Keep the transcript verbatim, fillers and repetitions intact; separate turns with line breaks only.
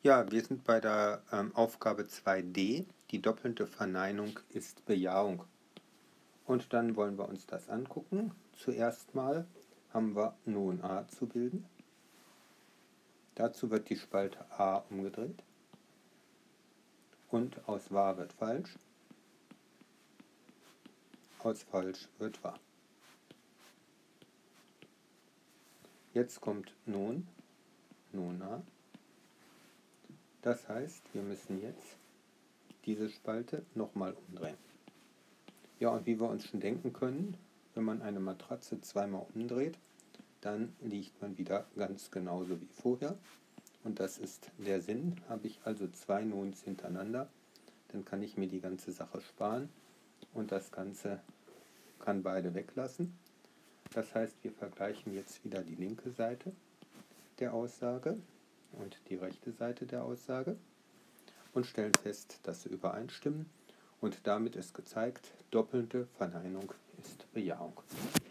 Ja, wir sind bei der ähm, Aufgabe zwei d. Die doppelte Verneinung ist Bejahung. Und dann wollen wir uns das angucken. Zuerst mal haben wir nun a zu bilden. Dazu wird die Spalte a umgedreht. Und aus wahr wird falsch. Aus falsch wird wahr. Jetzt kommt nun, nun a. Das heißt, wir müssen jetzt diese Spalte nochmal umdrehen. Ja, und wie wir uns schon denken können, wenn man eine Matratze zweimal umdreht, dann liegt man wieder ganz genauso wie vorher. Und das ist der Sinn. Habe ich also zwei Nuns hintereinander, dann kann ich mir die ganze Sache sparen und das Ganze kann beide weglassen. Das heißt, wir vergleichen jetzt wieder die linke Seite der Aussage und die rechte Seite der Aussage und stellen fest, dass sie übereinstimmen. Und damit ist gezeigt, doppelte Verneinung ist Bejahung.